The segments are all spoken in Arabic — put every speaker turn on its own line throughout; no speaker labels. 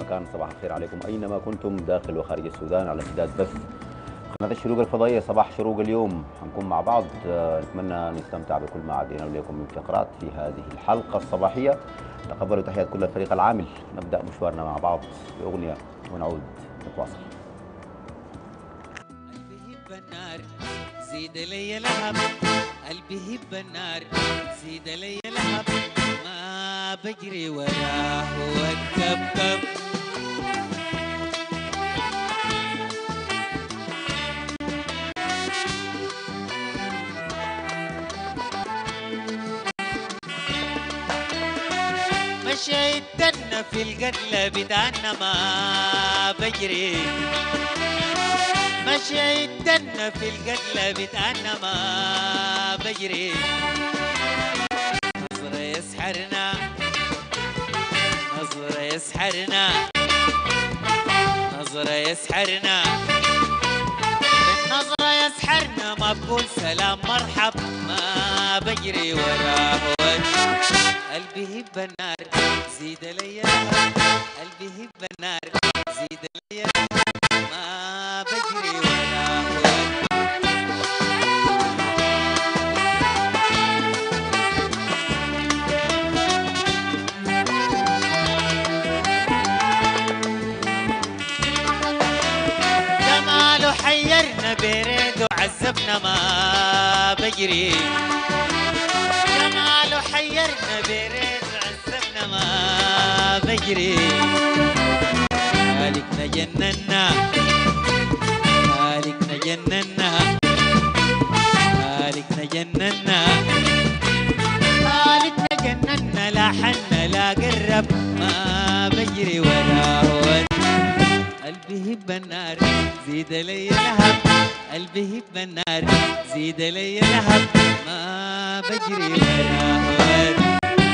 مكان. صباح الخير عليكم أينما كنتم داخل وخارج السودان على امتداد بث قناة الشروق الفضائية. صباح شروق اليوم حنكون مع بعض، نتمنى نستمتع بكل ما عدينا لكم من فقرات في هذه الحلقة الصباحية. تقبلوا تحيات كل الفريق العامل. نبدأ مشوارنا مع بعض بأغنية ونعود نتواصل.
قلبي هب النار زيد لي لهب، قلبي هب النار زيد لي لهب، ما بجري وراه والكبكب. مشيت دنا في القتلة بتاعنا ما بجري، مشيت دنا في القتلة بتاعنا ما بجري. نظرة يسحرنا، نظرة يسحرنا، نظرة يسحرنا، بالنظرة يسحرنا. ما بقول سلام مرحب، ما بجري وراه. قلبي هب النار زيد لي لهب، قلبي هب النار زيد لي لهب، ما بجري وراه. جماله حيرنا بريد وعذبنا ما بجري، جماله حيرنا بريد وعذبنا ما بجري. هالكنا جننا، هالكنا جننا، هالكنا جننا، هالكنا جننا. لا حن لا قرب، ما بجري وراه. قلبي هب النار زيد لي لهب، قلبي هب النار زيد لي لهب، ما بجري وراه.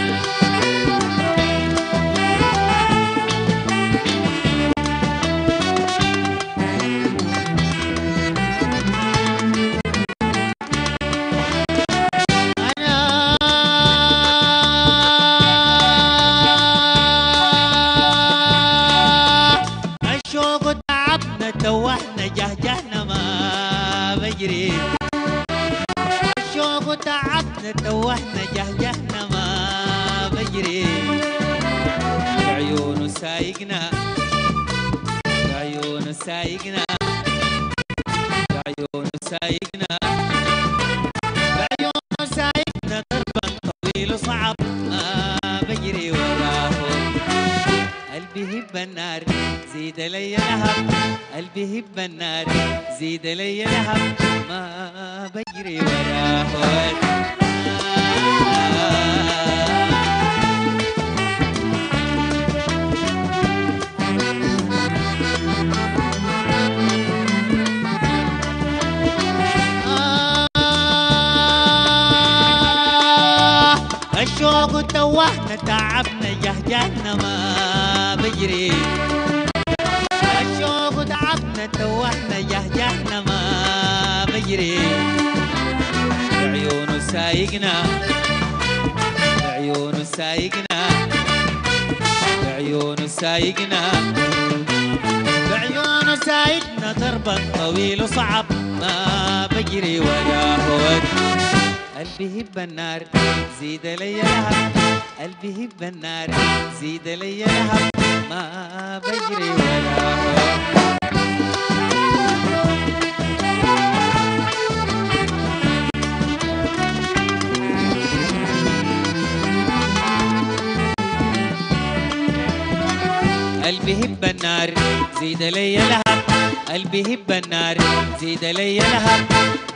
توهنا جهجهنا ما بجري، الشوق تعبنا توهنا جهجهنا ما بجري. بعيونه سايقنا، بعيونه سايقنا، بعيونه سايقنا، بعيونه سايقنا. دربا طويل وصعب، ما بجري وراه. قلبي هب النار زيد لي لهب، قلبي هب النار زيد لي لهب، ما بجري وراه. الشوق توهنا تعبنا جهجهنا ما بجري، الشوق تعبنا توهنا جهجهنا ما بجري. بعيونه سايقنا، بعيونه سايقنا، بعيونه سايقنا، بعيونه سايقنا. دربا طويل وصعب، ما بجري وراه. قلبي هب النار زيد لي لهب، قلبي هب النار زيد لي لهب، ما بجري وراه. قلبي هب النار زيد لي لهب، قلبي هب النار زيد لي لهب،